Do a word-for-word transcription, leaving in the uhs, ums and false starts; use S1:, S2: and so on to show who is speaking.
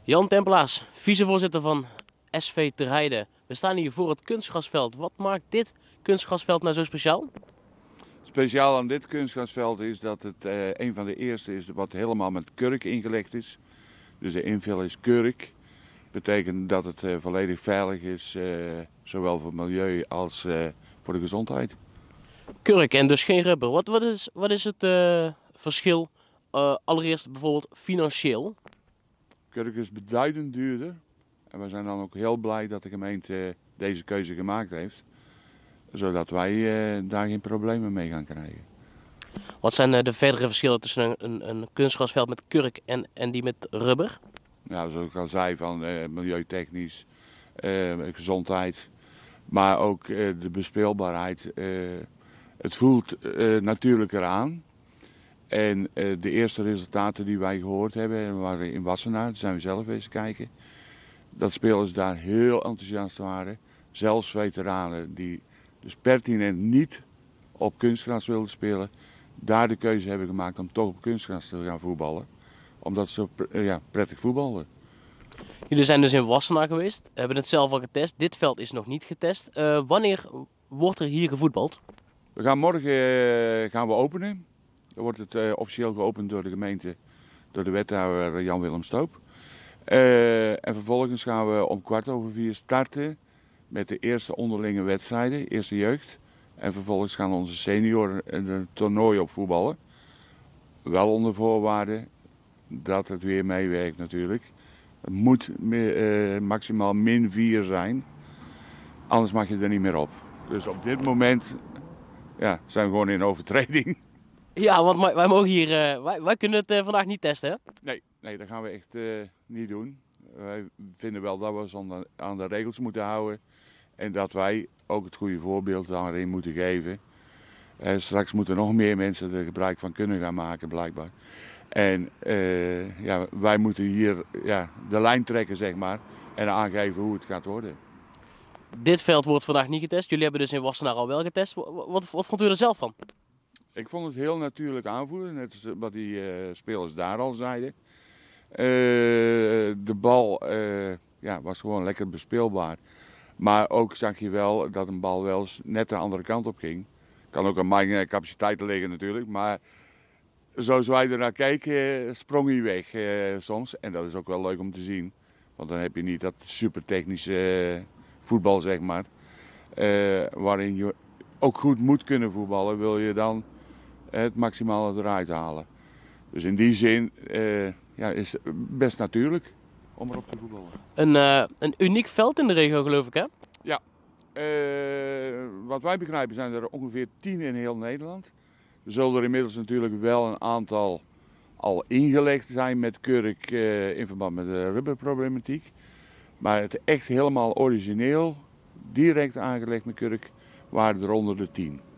S1: Jan Tempelaars, vicevoorzitter van S V Ter Heide. We staan hier voor het kunstgrasveld. Wat maakt dit kunstgrasveld nou zo speciaal?
S2: Speciaal aan dit kunstgrasveld is dat het uh, een van de eerste is wat helemaal met kurk ingelegd is. Dus de invul is kurk. Betekent dat het uh, volledig veilig is, uh, zowel voor het milieu als uh, voor de gezondheid.
S1: Kurk en dus geen rubber. Wat, wat, is, wat is het uh, verschil? Uh, allereerst bijvoorbeeld financieel.
S2: Kurk is beduidend duurder. En we zijn dan ook heel blij dat de gemeente uh, deze keuze gemaakt heeft. Zodat wij uh, daar geen problemen mee gaan krijgen.
S1: Wat zijn uh, de verdere verschillen tussen een, een, een kunstgrasveld met kurk en, en die met rubber?
S2: Nou, zoals ik al zei, van uh, milieutechnisch, uh, gezondheid, maar ook uh, de bespeelbaarheid. Uh, het voelt uh, natuurlijker aan. En uh, de eerste resultaten die wij gehoord hebben, waren in Wassenaar, daar zijn we zelf eens kijken. Dat spelers daar heel enthousiast waren. Zelfs veteranen die dus pertinent niet op kunstgras wilden spelen, daar de keuze hebben gemaakt om toch op kunstgras te gaan voetballen. Omdat ze ja, prettig voetbalden.
S1: Jullie zijn dus in Wassenaar geweest, hebben het zelf al getest. Dit veld is nog niet getest. Uh, wanneer wordt er hier gevoetbald?
S2: We gaan morgen uh, gaan we openen. Dan wordt het uh, officieel geopend door de gemeente, door de wethouder Jan-Willem Stoop. Uh, en vervolgens gaan we om kwart over vier starten met de eerste onderlinge wedstrijden, eerste jeugd. En vervolgens gaan onze senioren een toernooi op voetballen. Wel onder voorwaarde dat het weer meewerkt natuurlijk. Het moet uh, maximaal min vier zijn, anders mag je er niet meer op. Dus op dit moment ja, zijn we gewoon in overtreding.
S1: Ja, want wij mogen hier, uh, wij, wij kunnen het uh, vandaag niet testen, hè?
S2: Nee, nee, dat gaan we echt uh, niet doen. Wij vinden wel dat we ons aan de, aan de regels moeten houden. En dat wij ook het goede voorbeeld daarin moeten geven. Uh, straks moeten nog meer mensen er gebruik van kunnen gaan maken, blijkbaar. En uh, ja, wij moeten hier ja, de lijn trekken, zeg maar, en aangeven hoe het gaat worden.
S1: Dit veld wordt vandaag niet getest. Jullie hebben dus in Wassenaar al wel getest. Wat, wat, wat vond u er zelf van?
S2: Ik vond het heel natuurlijk aanvoelen, net als wat die uh, spelers daar al zeiden. Uh, de bal uh, ja, was gewoon lekker bespeelbaar. Maar ook zag je wel dat een bal wel net de andere kant op ging. Kan ook aan mijn capaciteiten liggen natuurlijk, maar zoals wij ernaar keken, sprong hij weg uh, soms. En dat is ook wel leuk om te zien, want dan heb je niet dat super technische uh, voetbal, zeg maar. Uh, waarin je ook goed moet kunnen voetballen, wil je dan het maximale eruit halen. Dus in die zin uh, ja, is het best natuurlijk om erop te voetballen.
S1: Een, uh, een uniek veld in de regio, geloof ik, hè?
S2: Ja. Uh, wat wij begrijpen zijn er ongeveer tien in heel Nederland. Er zullen er inmiddels natuurlijk wel een aantal al ingelegd zijn met kurk uh, in verband met de rubberproblematiek. Maar het echt helemaal origineel, direct aangelegd met kurk, waren er onder de tien.